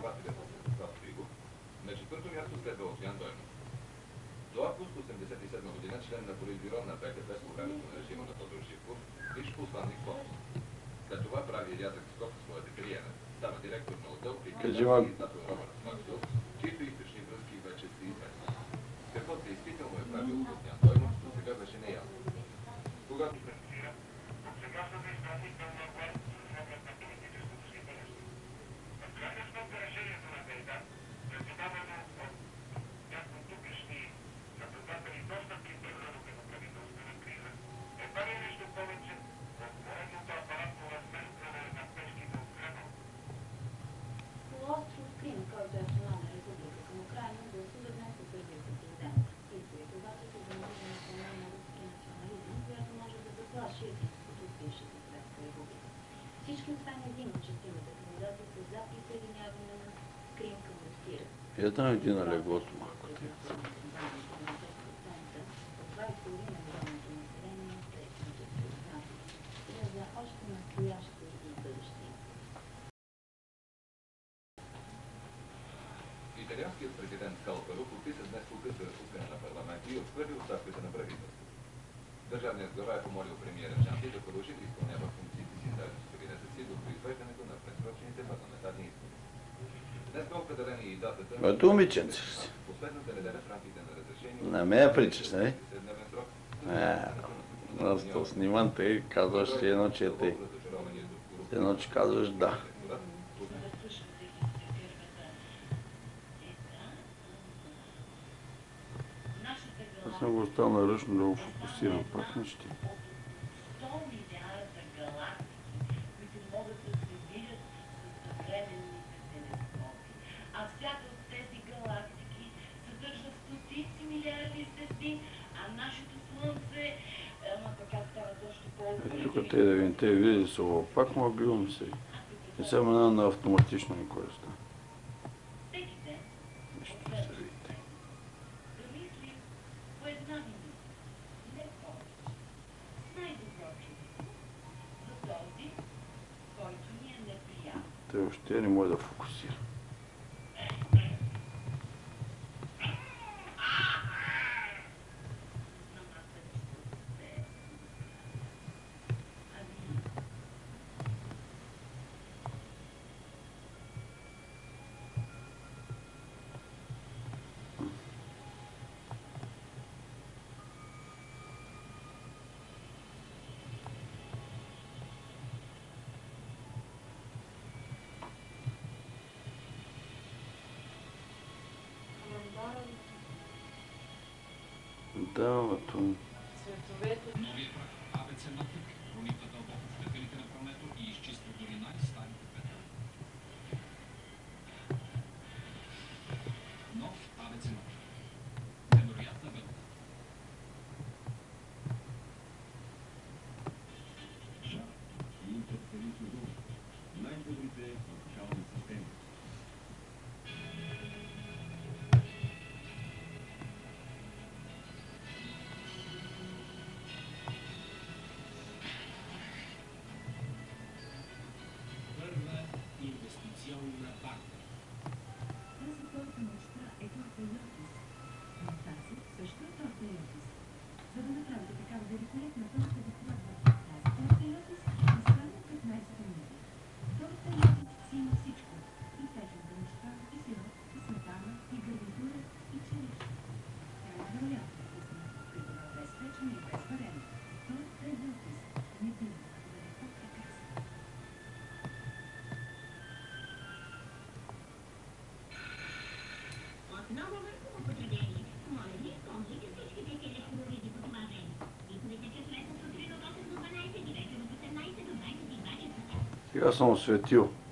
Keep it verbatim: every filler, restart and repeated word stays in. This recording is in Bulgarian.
преподавателят Светослав Фигов. На четвърто място следва Огнян Дойнов. До август осемдесет и седма година член на Политбюро на БКП по времето на режима на Тодор Живков, висш посланник в Лондон. След това прави рязък скок в своята кариера. Става директор на отдел при издател Робърт Максуел, чието източни връзки вече са известни. Какво действително е правил Огнян Дойнов, до сега беше неясно. Когато сегашната изпълнителна власт с на политическото си бъдеще. В крайна сметка решението на Гайдар, представено от някои тукашни наблюдатели доста прибързано като правителствена криза, е пари нещо повече от поредното апаратно разместване на пешките от Кремъл. Полуостров Крим, който е автономна република към Украйна, гласува днес за първия президент. Изборите обаче са замразени на руски национализъм, която може да заплаши единството от бившата Съветска република. Всички освен един от шестимата кандидати са за присъединяване на Крим към Русия. Една един на леглото малко. За още настояще и бъдеще. Италианският президент Калфаро подписа днес указ за разпускане на парламента и отхвърли оставката на правителството. Държавният глава е помолил премиера Джанти да продължи да изпълнява функциите си заедно с кабинета си до произвеждането на предсрочните парламентарни избори. Днес бе определена и датата на Момиченце си. последната неделя в рамките на разрешение. На мен причаш, нали? седемдневен срок. Аз то снимам те и казваш си едно, че е те. Едно, че казваш да. Аз съм го оставил наръчно да го фокусирам, пак не ще. Е, тук те да видим, те види са го, пак му бивам се. Не съм една на автоматично никой става. Нищо не се видите. Те още не може да фокусира. Да, ато... Новият прах АБЦ Матрик прониква дълбоко в петелите на прането и изчиства дори най-старите петели. Нов АБЦ Матрик. Невероятна белка. Жар и интерферентно дух. Най-добрите музикални системи. Инвестиционна банка. Тази торта мечта е торта Йотис. Но тази също е торта Йотис. За да направите такава великолепна торта, ви трябва тази торта Йотис и само петнайсет минути. Торта Йотис си има всичко. И печената мечта, и сироп, и сметана, и гарнитура, и черешка. Тя е невероятно вкусна, като е без печене и без варене. Торта Йотис. Не бива да бъде по-прекрасна. Отново върху употребление. Моля ви, помните всичките електроуреди по това време. Виковете часовете сутрин от осем до дванайсет и вечер от осемнайсет до двайсет и два часа. Сега съм осветил.